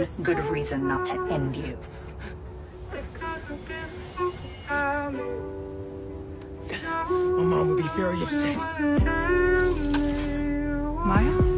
one good reason not to end you. My mom would be very upset. Maya?